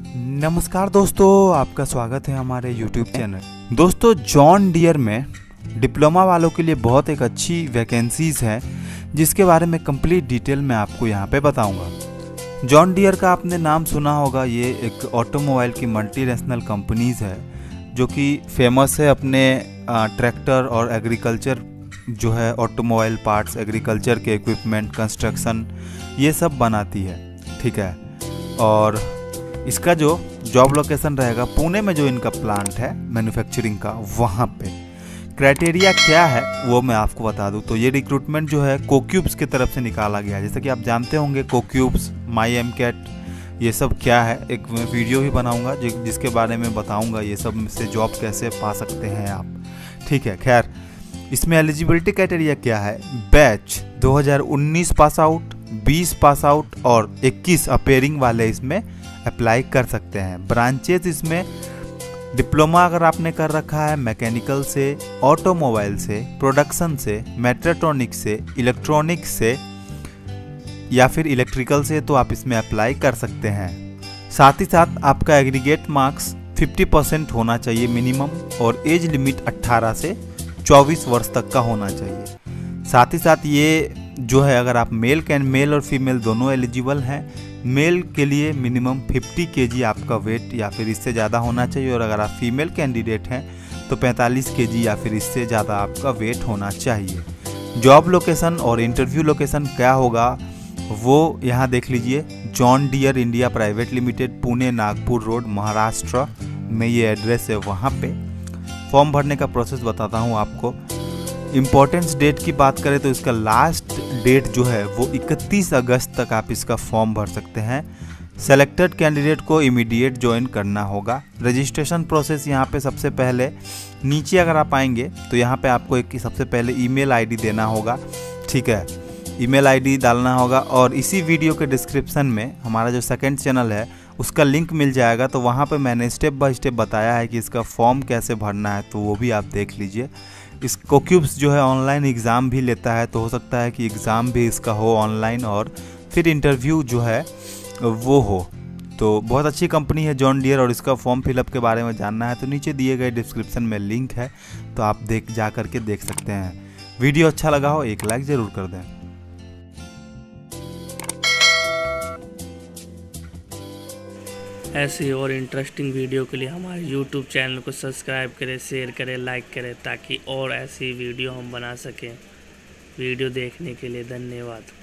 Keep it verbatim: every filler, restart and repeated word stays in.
नमस्कार दोस्तों, आपका स्वागत है हमारे यूट्यूब चैनल। दोस्तों, जॉन डियर में डिप्लोमा वालों के लिए बहुत एक अच्छी वैकेंसीज़ है जिसके बारे में कंप्लीट डिटेल मैं आपको यहाँ पे बताऊँगा। जॉन डियर का आपने नाम सुना होगा। ये एक ऑटोमोबाइल की मल्टीनेशनल कंपनीज़ है जो कि फेमस है अपने ट्रैक्टर और एग्रीकल्चर जो है ऑटोमोबाइल पार्ट्स, एग्रीकल्चर के इक्विपमेंट, कंस्ट्रक्शन ये सब बनाती है। ठीक है, और इसका जो जॉब लोकेशन रहेगा पुणे में, जो इनका प्लांट है मैन्युफैक्चरिंग का, वहाँ पे। क्राइटेरिया क्या है वो मैं आपको बता दूं तो ये रिक्रूटमेंट जो है कोक्यूब्स की तरफ से निकाला गया है। जैसे कि आप जानते होंगे कोक्यूब्स, माई एम कैट, ये सब क्या है, एक मैं वीडियो भी बनाऊंगा जिसके बारे में बताऊंगा ये सब से जॉब कैसे पा सकते हैं आप। ठीक है, खैर इसमें एलिजिबिलिटी क्राइटेरिया क्या है। बैच दो हज़ार उन्नीस पास आउट, बीस पास आउट और इक्कीस अपेयरिंग वाले इसमें अप्लाई कर सकते हैं। ब्रांचेज इसमें डिप्लोमा अगर आपने कर रखा है मैकेनिकल से, ऑटोमोबाइल से, प्रोडक्शन से, मेट्रोट्रॉनिक से, इलेक्ट्रॉनिक से या फिर इलेक्ट्रिकल से, तो आप इसमें अप्लाई कर सकते हैं। साथ ही साथ आपका एग्रीगेट मार्क्स पचास परसेंट होना चाहिए मिनिमम, और एज लिमिट अट्ठारह से चौबीस वर्ष तक का होना चाहिए। साथ ही साथ ये जो है, अगर आप मेल कैन मेल और फीमेल दोनों एलिजिबल हैं। मेल के लिए मिनिमम पचास केजी आपका वेट या फिर इससे ज़्यादा होना चाहिए, और अगर आप फीमेल कैंडिडेट हैं तो पैंतालीस केजी या फिर इससे ज़्यादा आपका वेट होना चाहिए। जॉब लोकेशन और इंटरव्यू लोकेशन क्या होगा वो यहाँ देख लीजिए। John Deere India private limited, Pune Nagpur road, Maharashtra में ये एड्रेस है। वहाँ पे फॉर्म भरने का प्रोसेस बताता हूँ आपको। इम्पोर्टेंस डेट की बात करें तो इसका लास्ट डेट जो है वो इकतीस अगस्त तक आप इसका फॉर्म भर सकते हैं। सेलेक्टेड कैंडिडेट को इमीडिएट ज्वाइन करना होगा। रजिस्ट्रेशन प्रोसेस यहाँ पे सबसे पहले नीचे अगर आप आएंगे तो यहाँ पे आपको एक सबसे पहले ईमेल आईडी देना होगा। ठीक है, ईमेल आईडी डालना होगा, और इसी वीडियो के डिस्क्रिप्शन में हमारा जो सेकंड चैनल है उसका लिंक मिल जाएगा। तो वहाँ पे मैंने स्टेप बाय स्टेप बताया है कि इसका फॉर्म कैसे भरना है, तो वो भी आप देख लीजिए। इस कोक्यूब्स जो है ऑनलाइन एग्ज़ाम भी लेता है, तो हो सकता है कि एग्ज़ाम भी इसका हो ऑनलाइन और फिर इंटरव्यू जो है वो हो। तो बहुत अच्छी कंपनी है जॉन डियर, और इसका फॉर्म फिलअप के बारे में जानना है तो नीचे दिए गए डिस्क्रिप्शन में लिंक है, तो आप देख जा कर के देख सकते हैं। वीडियो अच्छा लगा हो एक लाइक ज़रूर कर दें। ऐसी और इंटरेस्टिंग वीडियो के लिए हमारे यूट्यूब चैनल को सब्सक्राइब करें, शेयर करें, लाइक करें, ताकि और ऐसी वीडियो हम बना सकें। वीडियो देखने के लिए धन्यवाद।